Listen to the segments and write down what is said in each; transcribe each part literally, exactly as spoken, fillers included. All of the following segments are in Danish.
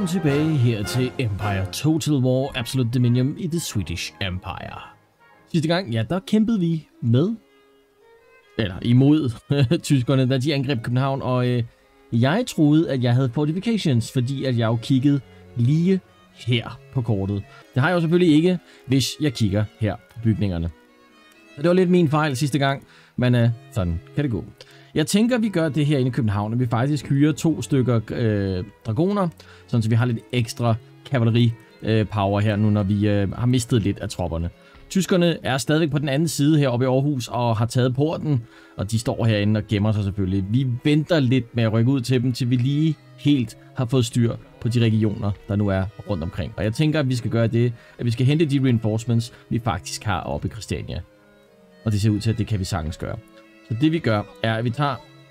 Velkommen tilbage her til Empire Total War Absolute Dominion i The Swedish Empire. Sidste gang, ja, der kæmpede vi med, eller imod tyskerne, da de angreb København, og øh, jeg troede, at jeg havde fortifications, fordi at jeg jo kiggede lige her på kortet. Det har jeg jo selvfølgelig ikke, hvis jeg kigger her på bygningerne. Så det var lidt min fejl sidste gang, men øh, sådan kan det gå. Jeg tænker, vi gør det her inde i København, at vi faktisk hyrer to stykker øh, dragoner, sådan så vi har lidt ekstra kavaleri-power øh, her nu, når vi øh, har mistet lidt af tropperne. Tyskerne er stadigvæk på den anden side heroppe i Aarhus og har taget porten, og de står herinde og gemmer sig selvfølgelig. Vi venter lidt med at rykke ud til dem, til vi lige helt har fået styr på de regioner, der nu er rundt omkring. Og jeg tænker, at vi skal gøre det, at vi skal hente de reinforcements, vi faktisk har oppe i Christiania. Og det ser ud til, at det kan vi sagtens gøre. Så det vi gør, er at vi tager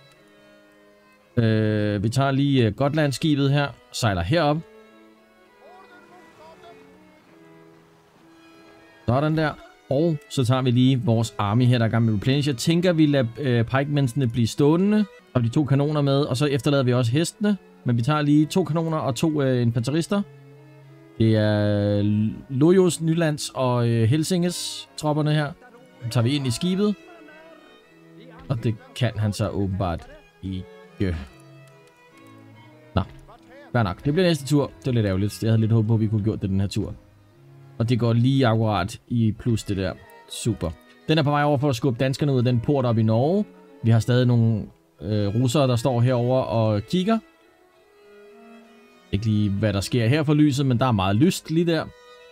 øh, vi tager lige uh, Gotland-skibet her, sejler herop. Sådan der. Og så tager vi lige vores army her, der er gang med replenish. Jeg tænker, vi lader øh, pikemensene blive stående, og de to kanoner med, og så efterlader vi også hestene. Men vi tager lige to kanoner og to øh, infanterister. Det er Lojos, Nylands og øh, Helsinges tropperne her. Så tager vi ind i skibet. Og det kan han så åbenbart ikke. Nå, fair nok. Det bliver næste tur. Det er lidt ærgerligt. Jeg havde lidt håbet på, at vi kunne have gjort det den her tur. Og det går lige akkurat i plus det der. Super. Den er på vej over for at skubbe danskerne ud af den port op i Norge. Vi har stadig nogle øh, russere, der står herover og kigger. Ikke lige, hvad der sker her for lyset, men der er meget lyst lige der.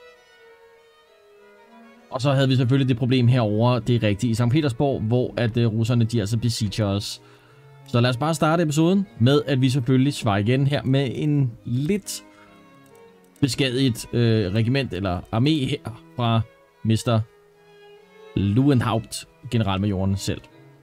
Og så havde vi selvfølgelig det problem herover, det er rigtigt, i Sankt Petersborg, hvor at uh, russerne, de altså besieger os. Så lad os bare starte episoden med, at vi selvfølgelig svarer igen her med en lidt beskadiget øh, regiment eller armé her fra mister Luenhaupt, generalmajoren selv.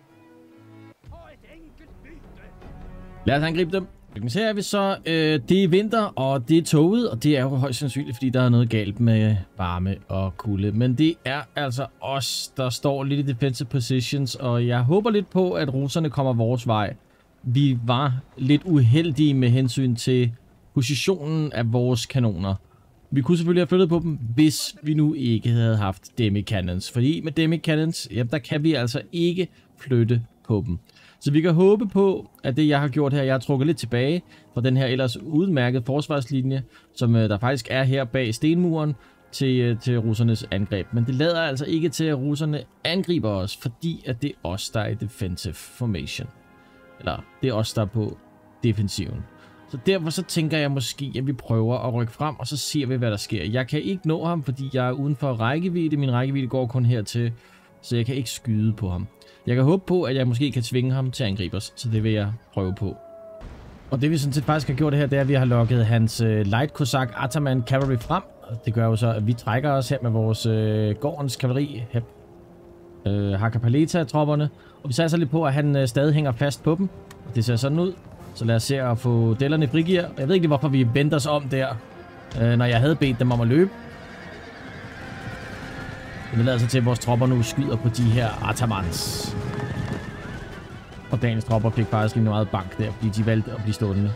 Lad os angribe dem. Så er vi så, øh, det er vinter, og det er toget, og det er jo højst sandsynligt, fordi der er noget galt med varme og kulde. Men det er altså os, der står lidt i defensive positions, og jeg håber lidt på, at russerne kommer vores vej. Vi var lidt uheldige med hensyn til positionen af vores kanoner. Vi kunne selvfølgelig have flyttet på dem, hvis vi nu ikke havde haft demi cannons. Fordi med demi cannons, ja, der kan vi altså ikke flytte på dem. Så vi kan håbe på, at det jeg har gjort her, jeg har trukket lidt tilbage fra den her ellers udmærkede forsvarslinje, som øh, der faktisk er her bag stenmuren til, øh, til russernes angreb. Men det lader altså ikke til, at russerne angriber os, fordi at det er os, der er i defensive formation. Eller det er os, der er på defensiven. Så derfor så tænker jeg måske, at vi prøver at rykke frem, og så ser vi, hvad der sker. Jeg kan ikke nå ham, fordi jeg er uden for rækkevidde. Min rækkevidde går kun hertil, så jeg kan ikke skyde på ham. Jeg kan håbe på, at jeg måske kan tvinge ham til at angribe os, så det vil jeg prøve på. Og det vi sådan set faktisk har gjort det her, det er, at vi har lukket hans uh, Light Cossack Ataman Cavalry frem. Og det gør jo så, at vi trækker os her med vores uh, gårdens kavaleri, uh, Hakapaleta-tropperne. Og vi ser så lidt på, at han uh, stadig hænger fast på dem. Og det ser sådan ud. Så lad os se at få dellerne i frigear. Jeg ved ikke, hvorfor vi vendte os om der, uh, når jeg havde bedt dem om at løbe. Det lader sig til, at vores tropper nu skyder på de her Atamans. Og dagens tropper fik faktisk en meget bank der, fordi de valgte at blive stående.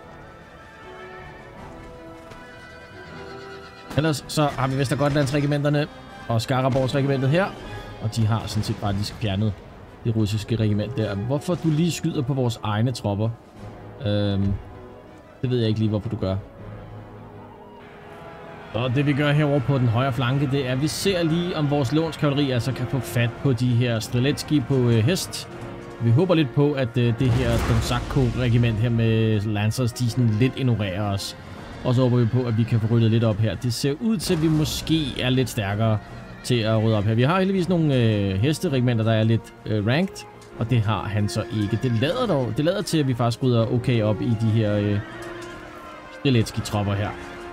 Ellers så har vi Vestergotlandsregimenterne og Skaraborgsregimentet her. Og de har sådan set faktisk fjernet det russiske regiment der. Hvorfor du lige skyder på vores egne tropper? Øhm, det ved jeg ikke lige, hvorfor du gør. Og det vi gør herovre på den højre flanke, det er, at vi ser lige, om vores lånskavaleri altså kan få fat på de her Streletsky på øh, hest. Vi håber lidt på, at øh, det her Donsakko-regiment her med Lancers, de sådan lidt ignorerer os. Og så håber vi på, at vi kan få ryddet lidt op her. Det ser ud til, at vi måske er lidt stærkere til at rydde op her. Vi har heldigvis nogle øh, hesteregimenter, der er lidt øh, ranked, og det har han så ikke. Det lader dog, det lader til, at vi faktisk rydder okay op i de her øh, Streletsky-tropper her.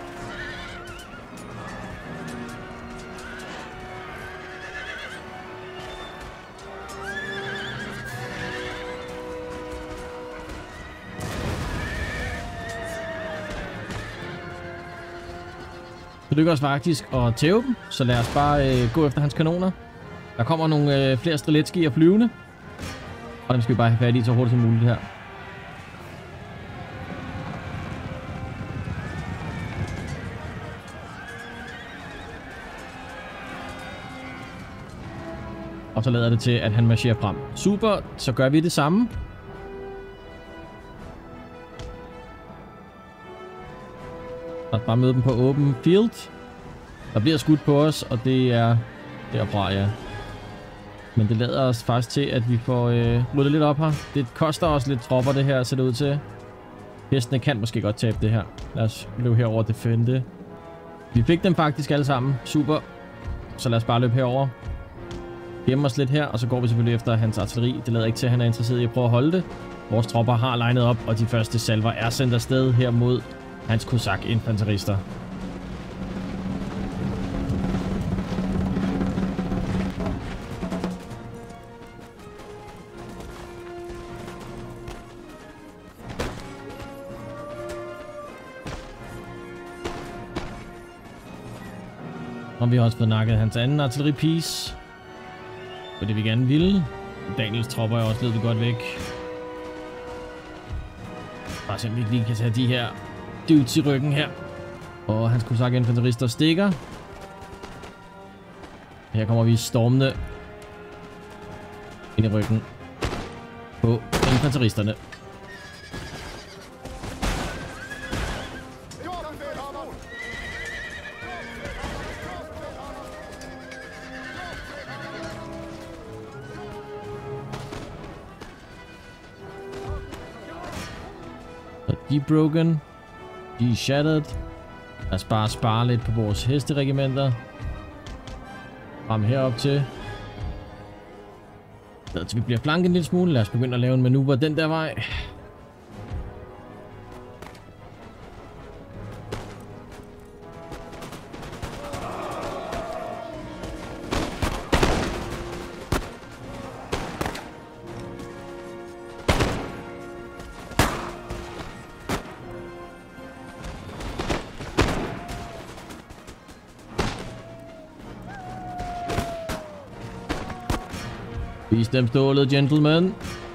Det lykkes faktisk at tæve dem, så lad os bare øh, gå efter hans kanoner. Der kommer nogle øh, flere Streletsky og flyvende. Og dem skal vi bare have fat i så hurtigt som muligt her. Og så lader det til, at han marcherer frem. Super, så gør vi det samme. Og bare møde dem på open field. Der bliver skudt på os, og det er derfra, ja. Men det lader os faktisk til, at vi får øh, ryddet lidt op her. Det koster os lidt tropper, det her, ser det ud til. Hestene kan måske godt tabe det her. Lad os løbe herover og defende. Vi fik dem faktisk alle sammen. Super. Så lad os bare løbe herover. Gemme os lidt her, og så går vi selvfølgelig efter hans artilleri. Det lader ikke til, at han er interesseret i at prøve at holde det. Vores tropper har legnet op, og de første salver er sendt afsted her mod hans kosak-infanterister. Og vi har også fået nakket hans anden artilleripiece. For det vi gerne ville. Daniels tropper er også lidt godt væk. Bare så vi lige kan tage de her dudes i ryggen her. Og hans kosak-infanterister stikker. Her kommer vi stormende ind i ryggen på infanteristerne. De er broken. De er shattered. Lad os bare spare lidt på vores hesteregimenter. Frem herop til. Så vi bliver flanket en lille smule. Lad os begynde at lave en manøvre den der vej. Vis dem stålet, gentlemen.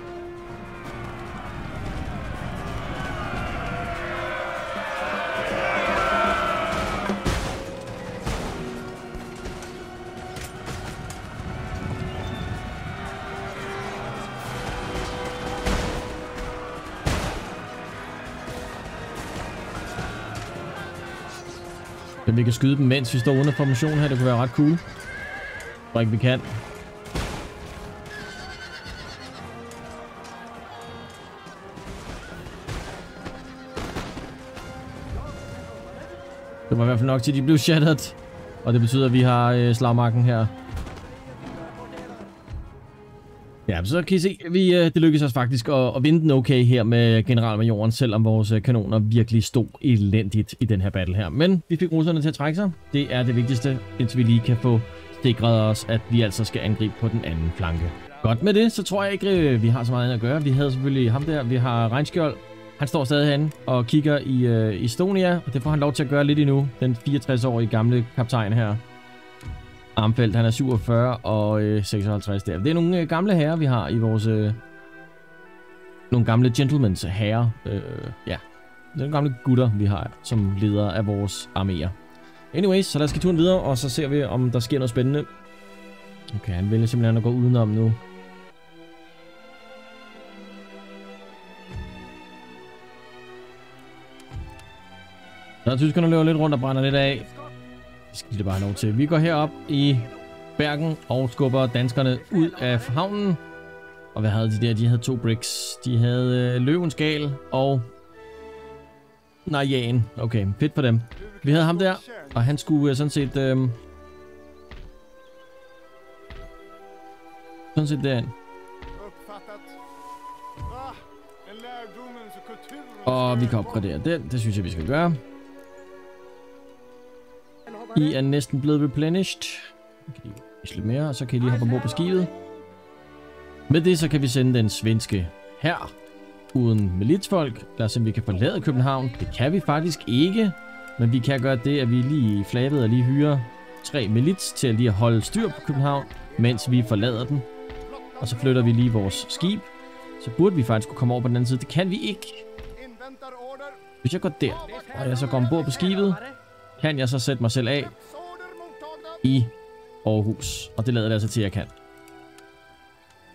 Men vi kan skyde dem, mens vi står under formation her. Det kunne være ret cool. Jeg tror ikke, vi kan. Det var i hvert fald nok til, at de blev shattered. Og det betyder, at vi har øh, slagmarken her. Ja, så kan I se, at vi, øh, det lykkedes os faktisk at, at vinde den okay her med generalmajoren, selvom vores øh, kanoner virkelig stod elendigt i den her battle her. Men vi fik russerne til at trække sig. Det er det vigtigste, indtil vi lige kan få sikret os, at vi altså skal angribe på den anden flanke. Godt med det, så tror jeg ikke, øh, vi har så meget andet at gøre. Vi havde selvfølgelig ham der, vi har Regnskjold. Han står stadig herinde og kigger i øh, Estonia, og det får han lov til at gøre lidt endnu. Den fireogtres-årige gamle kaptajn her. Armfeldt, han er syvogfyrre og øh, seksoghalvtreds der. Det er nogle øh, gamle herrer, vi har i vores... Øh, nogle gamle gentlemans herrer. Øh, ja, det er nogle gamle gutter, vi har som ledere af vores arméer. Anyways, så lad os give turen videre, og så ser vi, om der sker noget spændende. Okay, han vælger simpelthen at gå udenom nu. Så tyskerne løber lidt rundt og brænder lidt af. Det skal de bare have lov til. Vi går herop i Bergen og skubber danskerne ud af havnen. Og hvad havde de der? De havde to bricks. De havde øh, løvens gal og Najan. Okay, fedt for dem. Vi havde ham der, og han skulle øh, sådan set... Øh, sådan set derind. Og vi kan opgradere den. Det synes jeg, vi skal gøre. I er næsten blevet replenished. Kan I lidt mere, og så kan I lige hoppe ombord på skibet. Med det så kan vi sende den svenske hær uden militsfolk. Lad os se, om vi kan forlade København. Det kan vi faktisk ikke. Men vi kan gøre det, at vi lige flabbet og lige hyrer tre milits til at lige holde styr på København, mens vi forlader den. Og så flytter vi lige vores skib. Så burde vi faktisk kunne komme over på den anden side. Det kan vi ikke. Hvis jeg går der, og jeg så går ombord på skibet, kan jeg så sætte mig selv af i Aarhus. Og det lader det altså til, at jeg kan.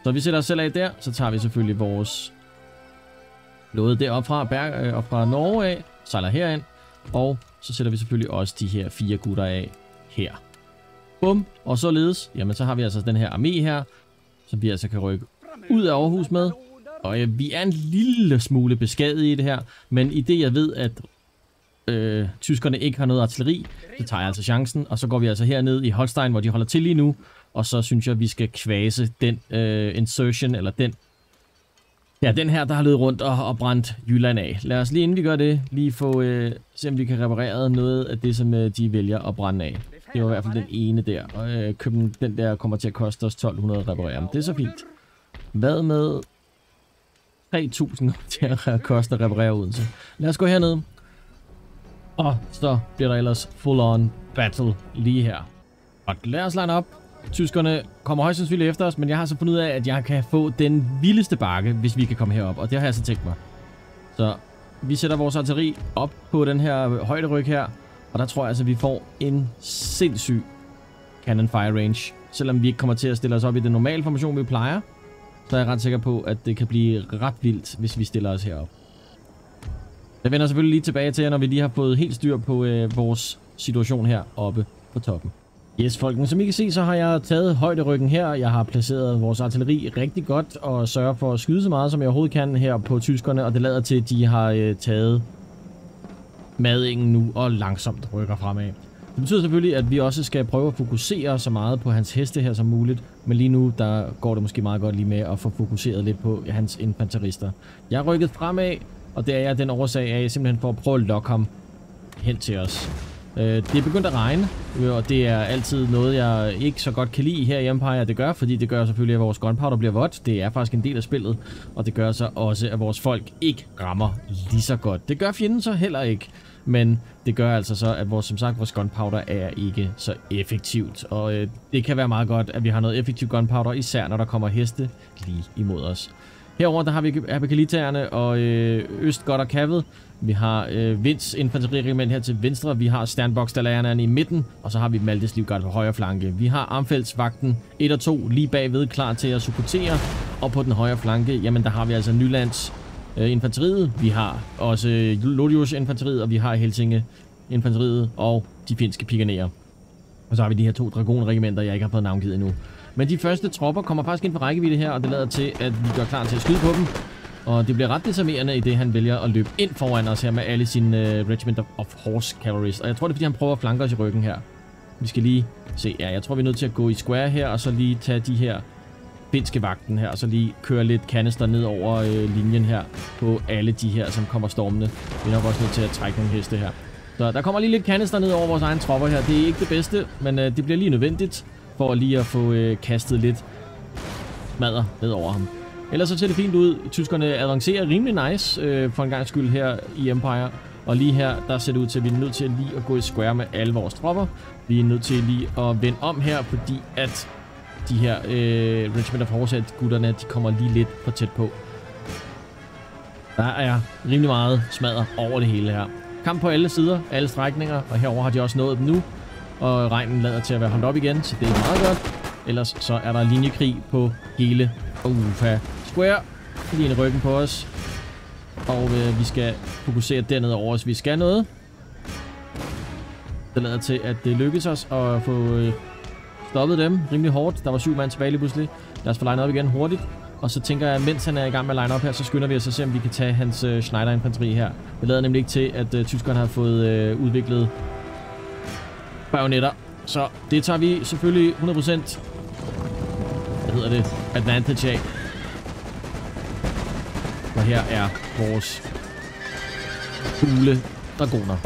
Så vi sætter os selv af der, så tager vi selvfølgelig vores flåde deroppe fra, Berg, øh, op fra Norge af, sejler herind, og så sætter vi selvfølgelig også de her fire gutter af her. Bum, og således, jamen så har vi altså den her armé her, som vi altså kan rykke ud af Aarhus med. Og øh, vi er en lille smule beskadiget i det her, men i det jeg ved, at øh, tyskerne ikke har noget artilleri, så tager jeg altså chancen, og så går vi altså herned i Holstein, hvor de holder til lige nu, og så synes jeg, at vi skal kvase den øh, insertion, eller den, ja, den her, der har løbet rundt og, og brændt Jylland af. Lad os lige, inden vi gør det, lige få, øh, se om vi kan reparere noget af det, som øh, de vælger at brænde af. Det var i hvert fald den ene der, og øh, køben, den der kommer til at koste os tolv hundrede at reparere, men det er så fint. Hvad med tre tusind til at koste at reparere Odense? Lad os gå herned. Og så bliver der ellers full on battle lige her. Og lad os line op. Tyskerne kommer højst sandsynligt efter os, men jeg har så fundet ud af, at jeg kan få den vildeste bakke, hvis vi kan komme herop, og det har jeg så tænkt mig. Så vi sætter vores artilleri op på den her højderyg her, og der tror jeg altså, at vi får en sindssyg cannon fire range. Selvom vi ikke kommer til at stille os op i den normale formation, vi plejer, så er jeg ret sikker på, at det kan blive ret vildt, hvis vi stiller os herop. Jeg vender selvfølgelig lige tilbage til jer, når vi lige har fået helt styr på øh, vores situation her oppe på toppen. Yes, folkens, som I kan se, så har jeg taget højderyggen her. Jeg har placeret vores artilleri rigtig godt og sørger for at skyde så meget, som jeg overhovedet kan her på tyskerne. Og det lader til, at de har øh, taget madingen nu og langsomt rykker fremad. Det betyder selvfølgelig, at vi også skal prøve at fokusere så meget på hans heste her som muligt. Men lige nu, der går det måske meget godt lige med at få fokuseret lidt på hans infanterister. Jeg er rykket fremad, og det er jeg den årsag af, simpelthen for at prøve at lokke ham hen til os. Det er begyndt at regne, og det er altid noget, jeg ikke så godt kan lide her i Empire. Det gør, fordi det gør selvfølgelig, at vores gunpowder bliver vådt. Det er faktisk en del af spillet, og det gør så også, at vores folk ikke rammer lige så godt. Det gør fjenden så heller ikke, men det gør altså så, at vores, som sagt, vores gunpowder er ikke så effektivt. Og øh, det kan være meget godt, at vi har noget effektivt gunpowder, især når der kommer heste lige imod os. Herover der har vi apokalypterne og øh, Østgodt og Kavet. Vi har øh, Vinds infanteriregiment her til venstre. Vi har Sternboksdalagerne i midten. Og så har vi Maltes Livgarde på højre flanke. Vi har Armfeldtsvagten et og to lige bagved, klar til at supportere. Og på den højre flanke, jamen der har vi altså Nylands øh, infanteriet. Vi har også Lodius infanteriet, og vi har Helsinge infanteriet og de finske pikanerer. Og så har vi de her to dragonregimenter, jeg ikke har fået navngivet endnu. Men de første tropper kommer faktisk ind for rækkevidde her, og det lader til, at vi gør klar til at skyde på dem. Og det bliver ret desarmerende i det, han vælger at løbe ind foran os her med alle sine uh, Regiment of Horse Cavalries. Og jeg tror, det er, fordi han prøver at flanke os i ryggen her. Vi skal lige se, ja, jeg tror, vi er nødt til at gå i square her, og så lige tage de her finske vagten her, og så lige køre lidt kanister ned over øh, linjen her på alle de her, som kommer stormende. Vi er nok også nødt til at trække nogle heste her. Så der kommer lige lidt kanister ned over vores egne tropper her. Det er ikke det bedste, men øh, det bliver lige nødvendigt for lige at få øh, kastet lidt madder ned over ham. Ellers så ser det fint ud. Tyskerne avancerer rimelig nice øh, for en gang skyld her i Empire. Og lige her, der ser det ud til, at vi er nødt til lige at gå i square med alle vores tropper. Vi er nødt til lige at vende om her, fordi at de her øh, Regiment of Horse-gutterne, de kommer lige lidt for tæt på. Der er rimelig meget smadder over det hele her. Kamp på alle sider, alle strækninger, og herover har de også nået dem nu. Og regnen lader til at være holdt op igen, så det er meget godt. Ellers så er der linjekrig på hele Ufa. Square lige i ryggen på os. Og øh, vi skal fokusere dernede over os. Vi skal noget. Det lader til, at det lykkes os at få øh, stoppet dem rimelig hårdt. Der var syv mand tilbage lige pludselig. Lad os få line op igen hurtigt. Og så tænker jeg, mens han er i gang med at line op her, så skynder vi os at se, om vi kan tage hans øh, Schneider-infanteri her. Det lader nemlig ikke til, at øh, tyskerne har fået øh, udviklet bajonetter. Så det tager vi selvfølgelig hundrede procent hvad hedder det, advantage af. Og her er vores gule dragoner.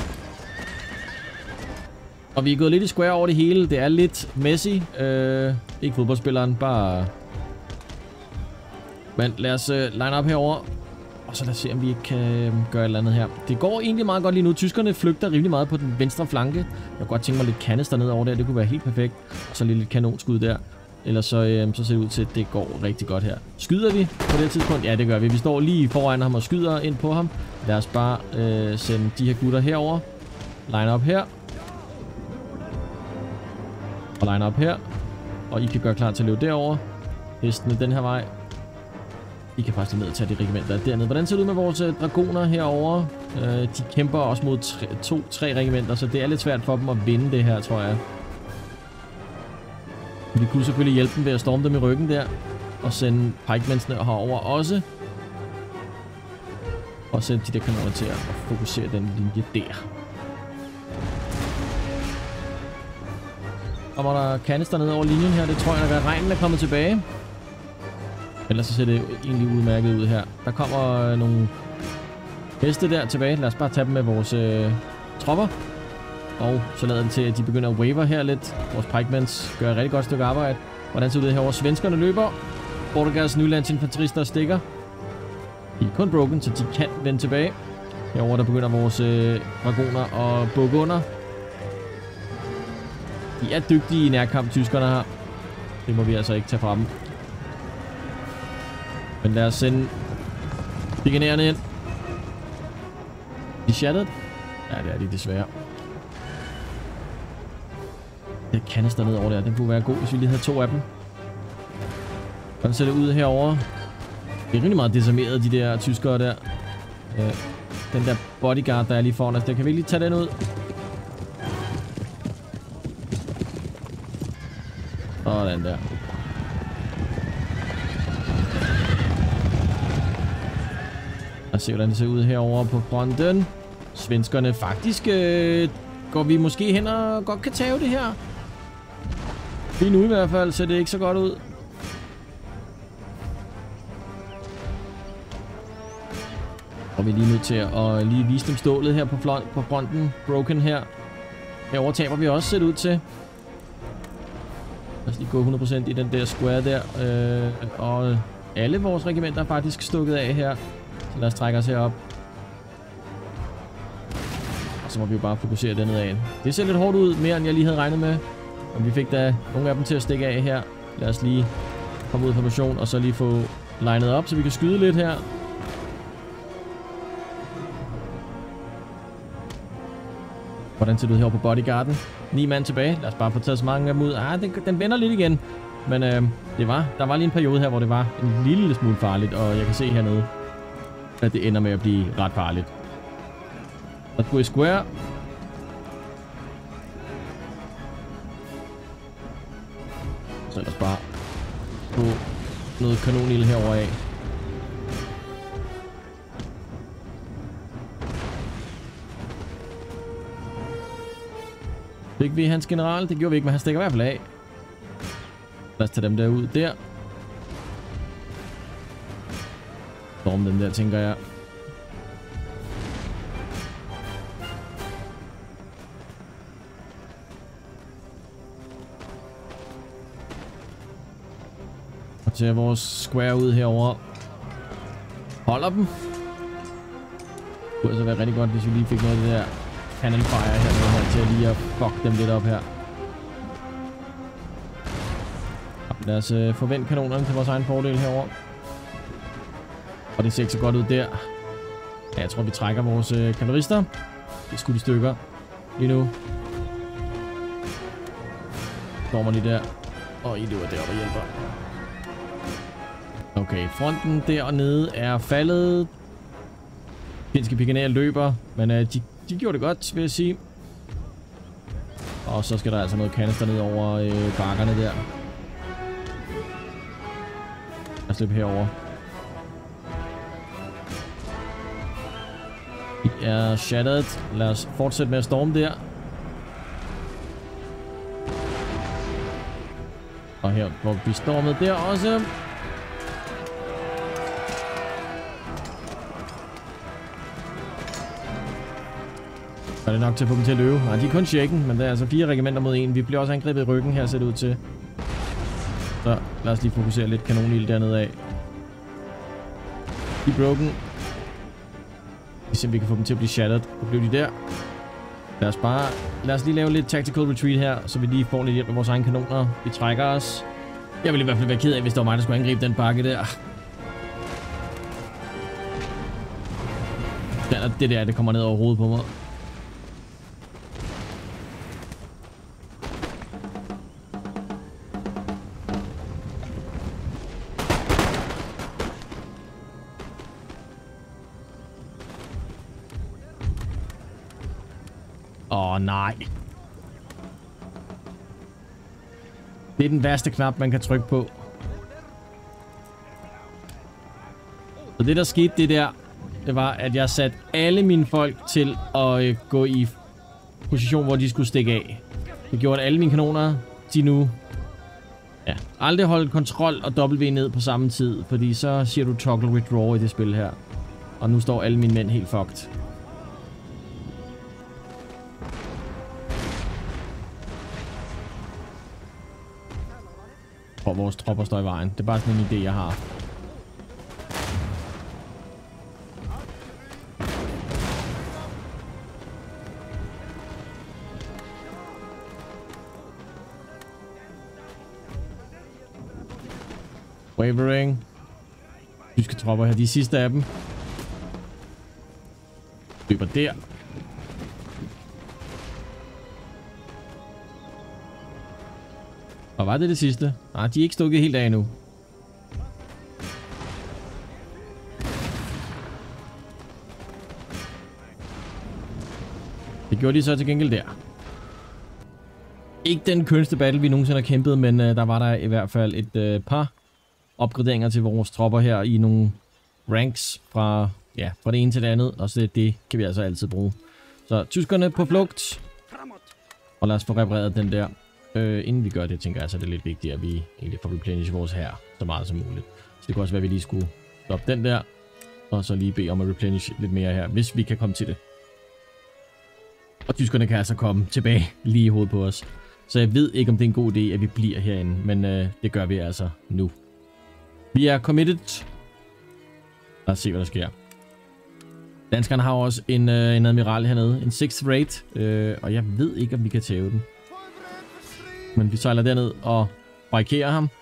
Og vi er gået lidt i square over det hele. Det er lidt messy. Øh, ikke fodboldspilleren, bare... Men lad os uh, line op herover. Og så lad os se, om vi ikke kan gøre et eller andet her. Det går egentlig meget godt lige nu. Tyskerne flygter rimelig meget på den venstre flanke. Jeg kunne godt tænke mig lidt kanister ned over der. Det kunne være helt perfekt. Og så lidt kanonskud der. Ellers så, øh, så ser det ud til, at det går rigtig godt her. Skyder vi på det tidspunkt? Ja, det gør vi. Vi står lige foran ham og skyder ind på ham. Lad os bare øh, sende de her gutter herover. Line op her. Og line op her. Og I kan gøre klar til at løbe derover. hestene den her vej. De kan faktisk ned og tage de regimenter dernede. Hvordan ser det ud med vores øh, dragoner herovre? Øh, de kæmper også mod to-tre regimenter, så det er lidt svært for dem at vinde det her, tror jeg. Vi kunne selvfølgelig hjælpe dem ved at storme dem i ryggen der. Og sende pikemensene herover også. Og sætte de der kanoner til at fokusere den linje der. Kommer der kanister ned over linjen her? Det tror jeg, at regnen er kommet tilbage. Ellers så ser det egentlig udmærket ud her. Der kommer nogle heste der tilbage. Lad os bare tage dem med vores øh, tropper. Og så lader det til, at de begynder at waver her lidt. Vores pikemans gør et rigtig godt stykke arbejde. Hvordan ser det ud herovre? Svenskerne løber. Portugals nylandsinfanterister stikker. De er kun broken, så de kan vende tilbage. Herovre der begynder vores øh, dragoner og bukke under. De er dygtige i nærkamp, tyskerne her. Det må vi altså ikke tage fra dem. Men lad os sende legionærerne ind. De shattered? Ja, det er de desværre. Det kanister ned over der. Den kunne være god, hvis vi lige havde to af dem. Hvordan ser det ud herovre? Det er rimelig meget decimeret, de der tyskere der. Øh, den der bodyguard, der er lige foran os. Der kan vi lige tage den ud. Sådan der. Lad os se, hvordan det ser ud herovre på fronten. Svenskerne faktisk øh, går vi måske hen og godt kan tage det her. Lige nu i hvert fald ser det ikke så godt ud. Og vi er lige nødt til at lige vise dem stålet her på, på fronten. Broken her. Herovre taber vi også set ud til. Lad os lige gå hundrede procent i den der square der. Øh, og alle vores regimenter er faktisk stukket af her. Så lad os trække os herop. Og så må vi jo bare fokusere dernede af. Det ser lidt hårdt ud, mere end jeg lige havde regnet med. Men vi fik da nogle af dem til at stikke af her. Lad os lige komme ud i formation og så lige få legnet op, så vi kan skyde lidt her. Hvordan ser det ud her på bodyguarden? Ni mand tilbage. Lad os bare få taget så mange af dem ud. Ah, den, den vender lidt igen. Men øh, det var, der var lige en periode her, hvor det var en lille smule farligt. Og jeg kan se hernede, at det ender med at blive ret farligt. Lad os gå i square. Så lad os bare få noget kanonild herovre af. Fik vi hans general? Det gjorde vi ikke, men han stikker i hvert fald af. Lad os tage dem der ud der. Storm dem der, tænker jeg. Og til vores square ud herover. Holder dem. Det kunne altså være rigtig godt, hvis vi lige fik noget af det der cannon fire hernede her, til lige at fuck dem lidt op her. Lad os øh, forvente kanonerne til vores egen fordel herover. Og det ser ikke så godt ud der. Ja, jeg tror vi trækker vores øh, kavalerister. Det er skudt i stykker lige nu. Stormer lige der. Og I løber deroppe og hjælper. Okay, fronten dernede er faldet. Finske pikenerer løber, men øh, de, de gjorde det godt, vil jeg sige. Og så skal der altså noget kanister ned over øh, bakkerne der. Lad os slippe herover. Vi er shattered. Lad os fortsætte med at storme der. Og her hvor vi stormet der også. Er det nok til at få dem til at løbe? Nej, de er kun shaken, men der er altså fire regimenter mod en. Vi bliver også angrebet i ryggen her, ser det ud til. Så lad os lige fokusere lidt kanonild dernede af. De er broken. Vi ser, om vi kan få dem til at blive shattered. Så bliver de der. Lad os bare... Lad os lige lave lidt tactical retreat her, så vi lige får lidt hjælp med vores egne kanoner. Vi trækker os. Jeg ville i hvert fald være ked af, hvis det var mig, der skulle angribe den bakke der. Det der, det kommer ned over hovedet på mig. Åh, nej. Det er den værste knap, man kan trykke på. Så det, der skete, det der, det var, at jeg satte alle mine folk til at øh, gå i position, hvor de skulle stikke af. Det gjorde, at alle mine kanoner, de nu... Ja, aldrig holde kontrol og W ned på samme tid, fordi så siger du toggle withdraw i det spil her. Og nu står alle mine mænd helt fucked. Og vores tropper står i vejen. Det er bare sådan en idé, jeg har. Wavering. Tyske tropper her. De sidste af dem. Løber der. Og var det det sidste? Nej, de er ikke stukket helt af endnu. Det gjorde de så til gengæld der. Ikke den kønneste battle, vi nogensinde har kæmpet, men uh, der var der i hvert fald et uh, par opgraderinger til vores tropper her i nogle ranks fra, ja, fra det ene til det andet. Og så det, det kan vi altså altid bruge. Så tyskerne på flugt. Og lad os få repareret den der. Øh, inden vi gør det, tænker jeg, så er det lidt vigtigt, at vi egentlig får replenished vores her så meget som muligt. Så det kunne også være, at vi lige skulle stoppe den der. Og så lige bede om at replenish lidt mere her, hvis vi kan komme til det. Og tyskerne kan altså komme tilbage lige i hovedet på os. Så jeg ved ikke, om det er en god idé, at vi bliver herinde. Men øh, det gør vi altså nu. Vi er committed. Lad os se, hvad der sker. Danskerne har også en, øh, en admiral hernede. En sixth rate. Øh, og jeg ved ikke, om vi kan tæve den. Men vi sejler derned og barrikerer ham.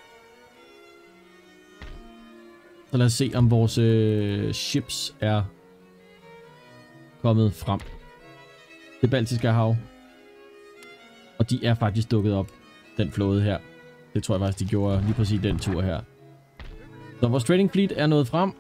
Så lad os se, om vores øh, ships er kommet frem. Det Baltiske hav. Og de er faktisk dukket op, den flåde her. Det tror jeg faktisk, de gjorde lige præcis den tur her. Så vores trading fleet er nået frem.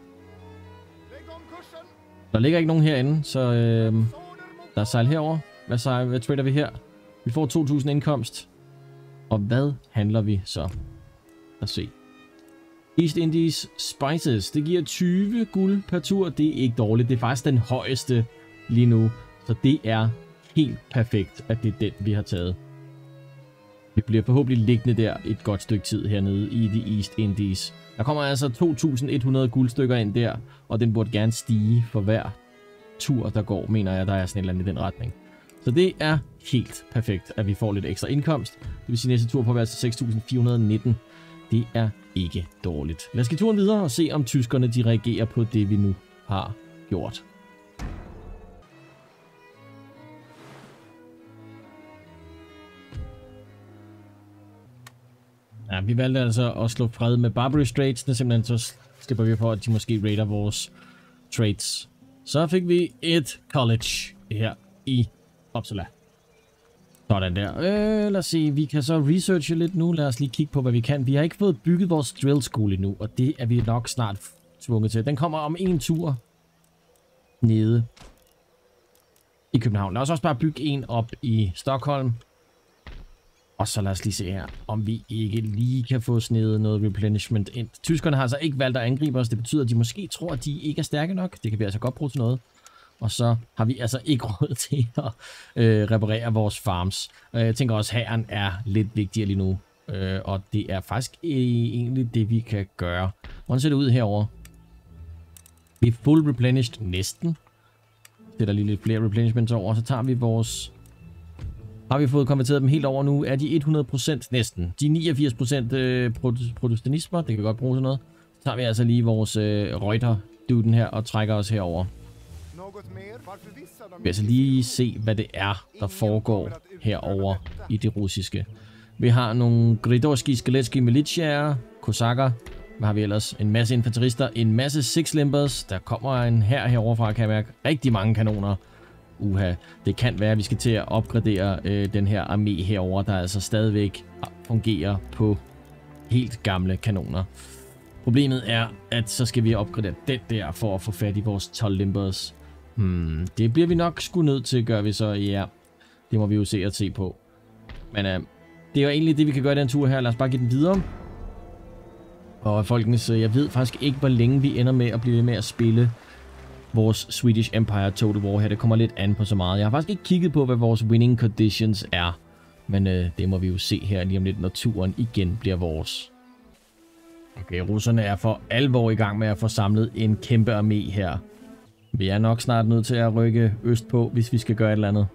Der ligger ikke nogen herinde, så øh, der er sejl herover. Hvad, sejl, hvad trader vi her? Vi får to tusind indkomst. Og hvad handler vi så? Lad os se. East Indies Spices. Det giver tyve guld per tur. Det er ikke dårligt. Det er faktisk den højeste lige nu. Så det er helt perfekt, at det er den, vi har taget. Vi bliver forhåbentlig liggende der et godt stykke tid hernede i de East Indies. Der kommer altså to tusind et hundrede guldstykker ind der. Og den burde gerne stige for hver tur, der går, mener jeg, der er sådan et eller andet i den retning. Så det er helt perfekt, at vi får lidt ekstra indkomst. Det vil sige, at næste tur på at være til seks tusind fire hundrede nitten. Det er ikke dårligt. Lad os give turen videre og se, om tyskerne de reagerer på det, vi nu har gjort. Ja, vi valgte altså at slå fred med Barbary Straits. Simpelthen så slipper vi for, at de måske raider vores trades. Så fik vi et college her i Uppsala. Sådan der. Øh, lad os se. Vi kan så researche lidt nu. Lad os lige kigge på, hvad vi kan. Vi har ikke fået bygget vores drill school endnu, og det er vi nok snart tvunget til. Den kommer om en tur nede i København. Lad os også bare bygge en op i Stockholm. Og så lad os lige se her, om vi ikke lige kan få snedet noget replenishment ind. Tyskerne har altså ikke valgt at angribe os. Det betyder, at de måske tror, at de ikke er stærke nok. Det kan vi altså godt bruge til noget. Og så har vi altså ikke råd til at øh, reparere vores farms. Øh, jeg tænker også, at hæren er lidt vigtigere lige nu. Øh, og det er faktisk øh, egentlig det, vi kan gøre. Hvordan ser det ud herover? Vi er full replenished næsten. Det er lige lidt flere replenishments over. Så tager vi vores... Har vi fået konverteret dem helt over nu? Er de hundrede procent næsten? De niogfirs procent øh, protestantismer, det kan vi godt bruge til noget. Så tager vi altså lige vores øh, Reuter-duden her og trækker os herover. Vi vil altså lige se, hvad det er, der foregår herover i det russiske. Vi har nogle Gridorski, Skeletski, Militiaer, Kosakker. Hvad har vi ellers? En masse infanterister, en masse six-limbers. Der kommer en her heroverfra, kan jeg mærke. Rigtig mange kanoner. Uha, det kan være, at vi skal til at opgradere øh, den her armé herover, der altså stadigvæk fungerer på helt gamle kanoner. Problemet er, at så skal vi opgradere den der for at få fat i vores tolv limbers. Hmm, det bliver vi nok sgu nødt til, gør vi så, ja. Det må vi jo se at se på. Men øh, det er jo egentlig det, vi kan gøre i den tur her. Lad os bare give den videre. Og folkens, jeg ved faktisk ikke, hvor længe vi ender med at blive ved med at spille vores Swedish Empire Total War her. Det kommer lidt an på så meget. Jeg har faktisk ikke kigget på, hvad vores winning conditions er. Men øh, det må vi jo se her lige om lidt, når turen igen bliver vores. Okay, russerne er for alvor i gang med at få samlet en kæmpe armé her. Vi er nok snart nødt til at rykke øst på, hvis vi skal gøre et eller andet.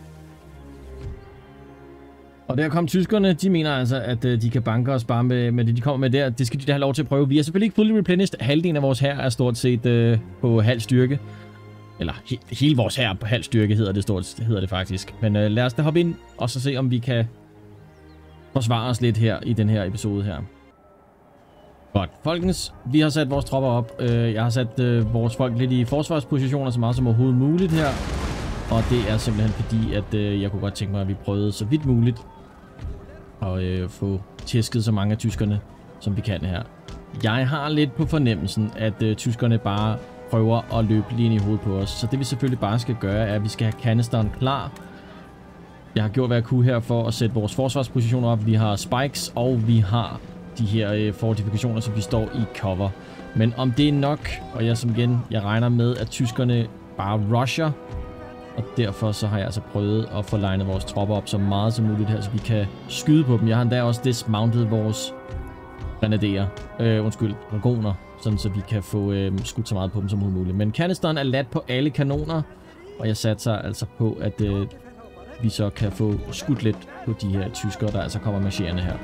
Og der kom tyskerne, de mener altså, at øh, de kan banke os bare med, med det, de kommer med der. Det skal de da have lov til at prøve. Vi er selvfølgelig ikke fully replenished. Halvdelen af vores hær er stort set øh, på halv styrke. Eller he hele vores hær på halv styrke hedder det, stort, hedder det faktisk. Men øh, lad os da hoppe ind og så se, om vi kan forsvare os lidt her i den her episode her. Godt. Folkens, vi har sat vores tropper op. Øh, jeg har sat øh, vores folk lidt i forsvarspositioner så meget som overhovedet muligt her. Og det er simpelthen fordi, at øh, jeg kunne godt tænke mig, at vi prøvede så vidt muligt at øh, få tæsket så mange af tyskerne, som vi kan her. Jeg har lidt på fornemmelsen, at øh, tyskerne bare prøver at løbe lige ind i hovedet på os. Så det vi selvfølgelig bare skal gøre, er, at vi skal have kanisteren klar. Jeg har gjort, hvad jeg kunne her for at sætte vores forsvarspositioner op. Vi har spikes, og vi har de her øh, fortifikationer, så vi står i cover. Men om det er nok, og jeg som igen, jeg regner med, at tyskerne bare rusher. Og derfor så har jeg altså prøvet at få legnet vores tropper op så meget som muligt her, så vi kan skyde på dem. Jeg har endda også dismounted vores grenaderer, øh, undskyld, dragoner, sådan så vi kan få øh, skudt så meget på dem som muligt. Men kanisteren er ladt på alle kanoner, og jeg satser altså på, at øh, vi så kan få skudt lidt på de her tyskere, der altså kommer marcherende her.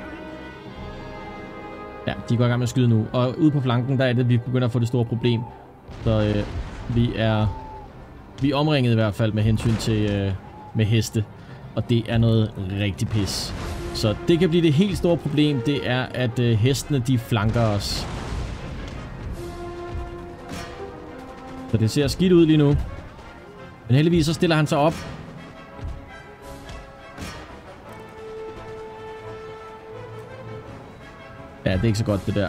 Ja, de går i gang med at skyde nu. Og ude på flanken, der er det, vi begynder at få det store problem. Så øh, vi er... Vi er omringet i hvert fald med hensyn til øh, med heste. Og det er noget rigtig pis. Så det kan blive det helt store problem. Det er, at øh, hestene de flanker os. Så det ser skidt ud lige nu. Men heldigvis så stiller han sig op. Ja, det er ikke så godt det der.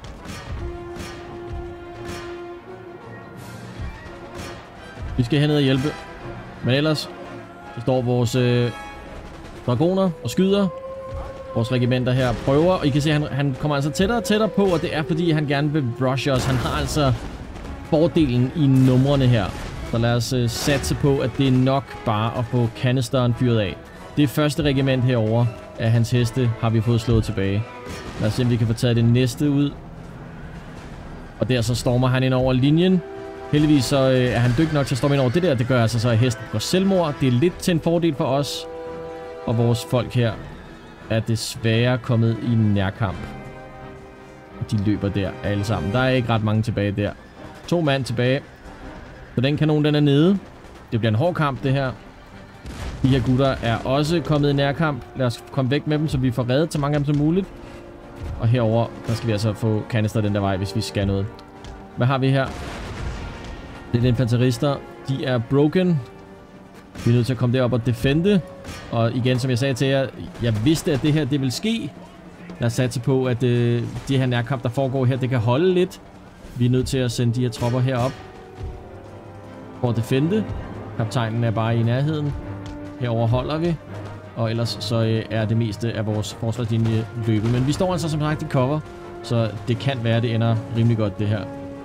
Vi skal herned og hjælpe. Men ellers så står vores øh, dragoner og skyder. Vores regimenter her prøver. Og I kan se, at han, han kommer altså tættere og tættere på. Og det er fordi, han gerne vil rushe os. Han har altså fordelen i numrene her. Så lad os øh, satse på, at det er nok bare at få kanisteren fyret af. Det første regiment herover af hans heste har vi fået slået tilbage. Lad os se, om vi kan få taget det næste ud. Og der så stormer han ind over linjen. Heldigvis så øh, er han dygtig nok til at storme ind over det der. Det gør altså så, at hesten går selvmord. Det er lidt til en fordel for os. Og vores folk her er desværre kommet i nærkamp. De løber der alle sammen. Der er ikke ret mange tilbage der. To mand tilbage. Så den kanon, den er nede. Det bliver en hård kamp, det her. De her gutter er også kommet i nærkamp. Lad os komme væk med dem, så vi får reddet så mange af dem som muligt. Og herover der skal vi altså få kanister den der vej, hvis vi skal noget. Hvad har vi her? Det er infanterister. De er broken. Vi er nødt til at komme derop og defende. Og igen, som jeg sagde til jer, jeg vidste, at det her det vil ske. Lad os satse på, at øh, de her nærkamp, der foregår her, det kan holde lidt. Vi er nødt til at sende de her tropper herop for at defende. Kaptajnen er bare i nærheden. Herover holder vi. Og ellers så øh, er det meste af vores forsvarslinje løbet. Men vi står altså som sagt i cover. Så det kan være, at det ender rimelig godt, det her.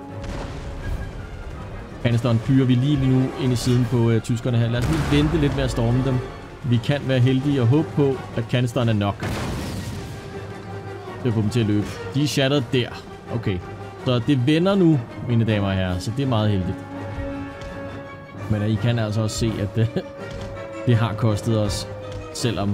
Kanisteren fyrer vi lige, lige nu ind i siden på øh, tyskerne her. Lad os lige vente lidt med at storme dem. Vi kan være heldige og håbe på, at kanisteren er nok. Det får dem til at løbe. De er shattered der. Okay. Så det vender nu, mine damer og herrer. Så det er meget heldigt. Men I kan altså også se, at det, det har kostet os. Selvom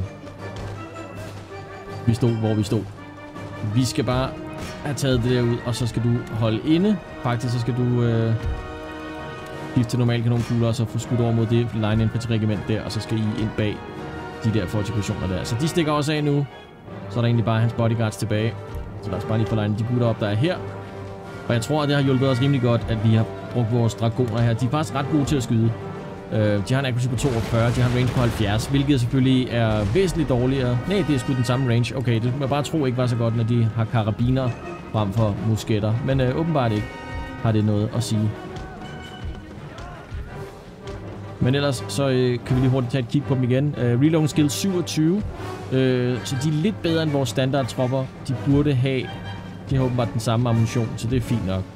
vi stod, hvor vi stod. Vi skal bare have taget det der ud, og så skal du holde inde. Faktisk så skal du øh, skifte til normal kanonkugler, og så få skudt over mod det line infanteriregiment der, og så skal I ind bag de der fortifikationer der. Så de stikker også af nu. Så er der egentlig bare hans bodyguards tilbage. Så lad os bare lige få legnet de gutter op, der er her. Og jeg tror, at det har hjulpet os rimelig godt, at vi har brugt vores dragoner her. De er faktisk ret gode til at skyde. Uh, de har en accuracy på toogfyrre, de har en range på halvfjerds, hvilket selvfølgelig er væsentligt dårligere. Nej, det er sgu den samme range. Okay, det må jeg bare tro ikke var så godt, når de har karabiner frem for musketter. Men uh, åbenbart ikke har det noget at sige. Men ellers så øh, kan vi lige hurtigt tage et kig på dem igen. Øh, Reloading skill syvogtyve. Øh, så de er lidt bedre end vores standardtropper. De burde have... De har åbenbart den samme ammunition, så det er fint nok.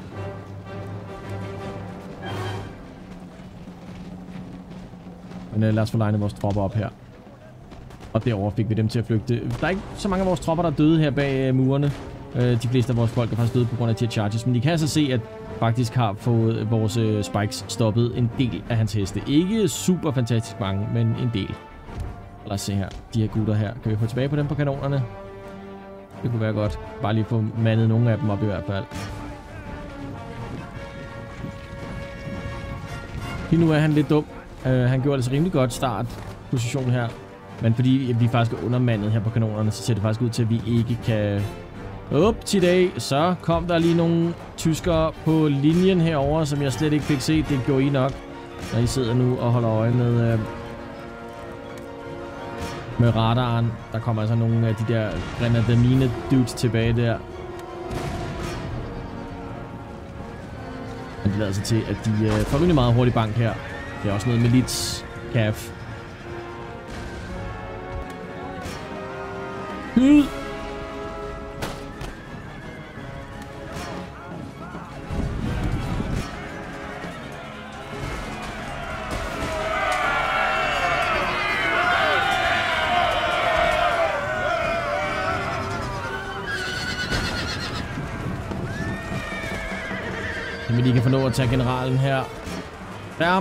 Men øh, lad os få legnet vores tropper op her. Og derover fik vi dem til at flygte. Der er ikke så mange af vores tropper, der er døde her bag øh, murene. Øh, de fleste af vores folk er faktisk døde på grund af de her charges. Men de kan altså se, at faktisk har fået vores øh, spikes stoppet en del af hans heste. Ikke super fantastisk mange, men en del. Lad os se her. De her gutter her. Kan vi få tilbage på dem på kanonerne? Det kunne være godt. Bare lige få mandet nogle af dem op i hvert fald. Lige nu er han lidt dum. Uh, han gjorde altså rimelig godt start position her. Men fordi vi faktisk er undermandet her på kanonerne, så ser det faktisk ud til, at vi ikke kan... Up til dag. Så kom der lige nogle tyskere på linjen herover, som jeg slet ikke fik set. Det gjorde I nok, når I sidder nu og holder øje med... Uh, med radaren. Der kommer altså nogle af de der grenadamine dudes tilbage der. Men det lader sig til, at de uh, får rimelig meget hurtigt bank her. Det er også noget milits kaf. Hyd! Men de kan få lov at tage generalen her. Der.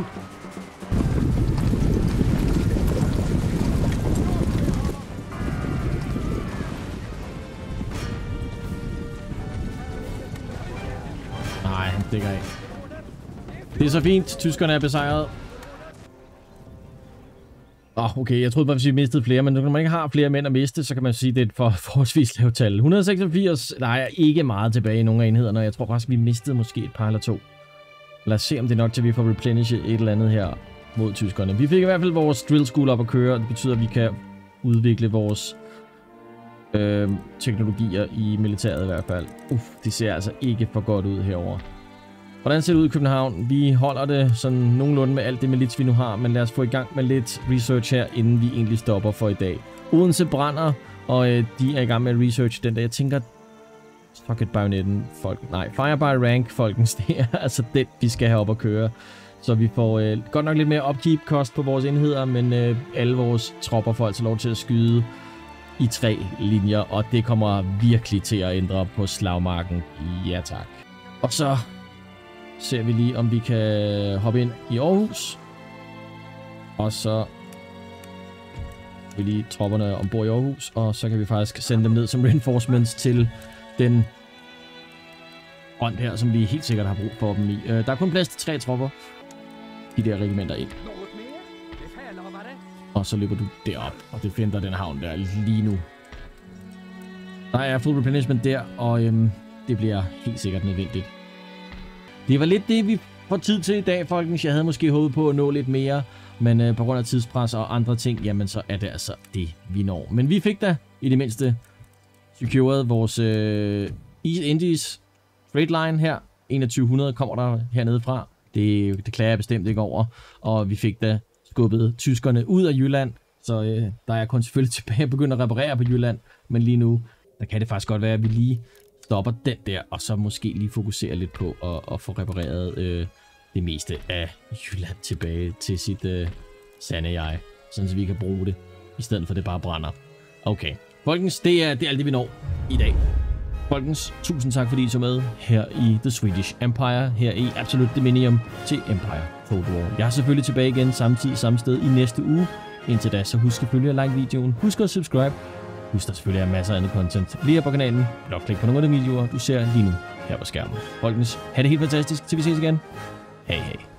Nej, han stikker af. Det er så fint. Tyskerne er besejret. Åh, oh, okay. Jeg troede bare, hvis vi mistede flere, men når man ikke har flere mænd at miste, så kan man sige, at det er et for forholdsvis lavt tal. et hundrede og seksogfirs. Der er ikke meget tilbage i nogle af enhederne. Jeg tror faktisk, vi mistede måske et par eller to. Lad os se, om det er nok til, at vi får replenishet et eller andet her mod tyskerne. Vi fik i hvert fald vores drill school op at køre. Det betyder, at vi kan udvikle vores øh, teknologier i militæret i hvert fald. Uff, det ser altså ikke for godt ud herover. Hvordan ser det ud i København? Vi holder det sådan nogenlunde med alt det milits, vi nu har, men lad os få i gang med lidt research her, inden vi egentlig stopper for i dag. Odense brænder, og øh, de er i gang med research den der. Jeg tænker, fuck it, bajonetten, folk. Nej, fire by rank, folkens. Det er altså det, vi skal have op at køre. Så vi får øh, godt nok lidt mere upkeep kost på vores enheder, men øh, alle vores tropper får altså lov til at skyde i tre linjer, og det kommer virkelig til at ændre på slagmarken. Ja tak. Og så ser vi lige, om vi kan hoppe ind i Aarhus. Og så vi lige tropperne ombord i Aarhus, og så kan vi faktisk sende dem ned som reinforcements til den front her, som vi helt sikkert har brug for dem i. Der er kun plads til tre tropper. De der regimenter ind. Og så løber du derop og defender den havn der lige nu. Der er full replenishment der, og øhm, det bliver helt sikkert nødvendigt. Det var lidt det, vi får tid til i dag, folkens. Jeg havde måske håbet på at nå lidt mere, men øh, på grund af tidspres og andre ting, jamen så er det altså det, vi når. Men vi fik da i det mindste secured vores øh, East Indies trade line her. enogtyve hundrede kommer der hernede fra. Det, det klager jeg bestemt ikke over. Og vi fik da skubbet tyskerne ud af Jylland, så øh, der er kun selvfølgelig tilbage at begynde at reparere på Jylland. Men lige nu, der kan det faktisk godt være, at vi lige stopper den der, og så måske lige fokusere lidt på at, at få repareret øh, det meste af Jylland tilbage til sit øh, sande jeg, sådan så vi kan bruge det, i stedet for det bare brænder. Okay, folkens, det er, det er alt det, vi når i dag. Folkens, tusind tak fordi I så med her i The Swedish Empire, her i Absolute Dominion til Empire Cold War. Jeg er selvfølgelig tilbage igen samme tid, samme sted i næste uge. Indtil da, så husk selvfølgelig at like videoen, husk at subscribe. Husk, der selvfølgelig er masser af andet content lige her på kanalen. Blot klik på nogle af de videoer, du ser lige nu her på skærmen. Folkens, ha' det helt fantastisk, til vi ses igen. Hej hej.